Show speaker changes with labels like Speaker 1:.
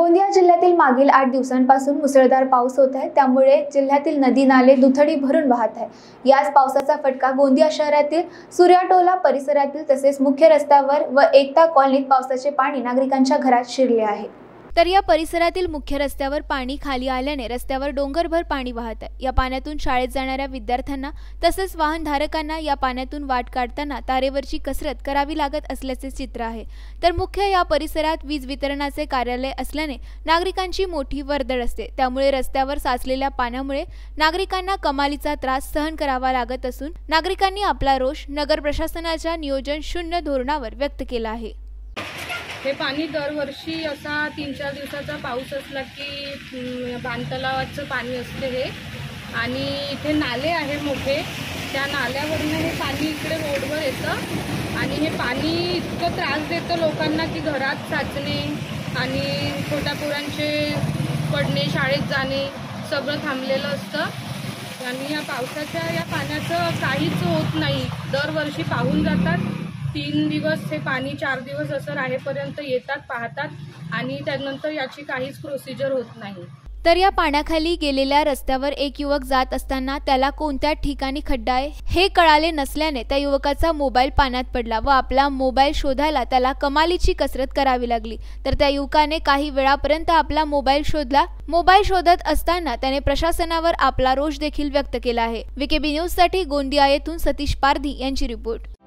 Speaker 1: गोंदिया जिल्ह्यातील मागील 8 दिवसांपासून मुसळधार पाऊस होत आहे। त्यामुळे जिल्ह्यातील नदी नाले दुथडी भरून वाहत आहे। याच पावसाचा फटका गोंदिया शहरातील सूर्याटोला परिसरातील तसेच मुख्य रस्त्यावर व एकता कॉलनीत पावसाचे पाणी नागरिकांच्या घरात शिरले आहे। तर या परिसरातील मुख्य रस्त्यावर पाणी खाली आल्याने रस्त्यावर डोंगरभर पाणी वाहत आहे। या पाण्यातून शाळेत जाणाऱ्या विद्यार्थ्यांना तसेच वाहनधारकांना या पाण्यातून वाट काढताना तारेवरची कसरत करावी लागत असल्याचे चित्र आहे। तर मुख्य या परिसरात वीज वितरणाचे कार्यालय असल्याने नागरिकांची मोठी वर्दळ असते। त्यामुळे रस्त्यावर साचलेल्या पाण्यामुळे नागरिकांना कमालीचा त्रास सहन करावा लागत असून नागरिकांनी आपला रोष नगर प्रशासनाच्या नियोजन शून्य धोरणावर व्यक्त केला आहे।
Speaker 2: हे पाणी दरवर्षी असा 3-4 दिवसाचा पाऊस असला की बांधतलावाचं पाणी असते हे, आणि इथे नाले आहे मोठे, त्या नाल्यावरून हे पाणी इकडे रोडवर येतं आणि हे पाणी इतकं त्रास देतं लोकांना की घरात साचणे आणि छोट्या पोरांचे पडणे, शाळेत जाणे सगळं थांबलेलं असतं। आणि या पावसाच्या या पाण्याचं काहीच होत नाही। दरवर्षी पाहून जातात, 3 दिवस हे पाणी 4 दिवस असं राहेपर्यंत येतात, पाहतात आणि त्यानंतर याची काहीच प्रोसिजर होत नाही।
Speaker 1: तर या पाण्याखाली गेलेल्या रस्त्यावर एक युवक जात असताना त्याला कोणत्या ठिकाणी खड्डा आहे हे कळाले नसल्याने त्या युवकाचा मोबाईल पाण्यात पडला व आपला मोबाईल शोधायला त्याला कमालीची कसरत करावी लागली। तर त्या युवकाने काही वेळापर्यंत आपला मोबाईल शोधला। मोबाईल शोधत असताना त्याने प्रशासनावर आपला रोष देखील व्यक्त केला आहे। VKB न्यूज साठी गोंदिया येथून सतीश पारधी यांची रिपोर्ट।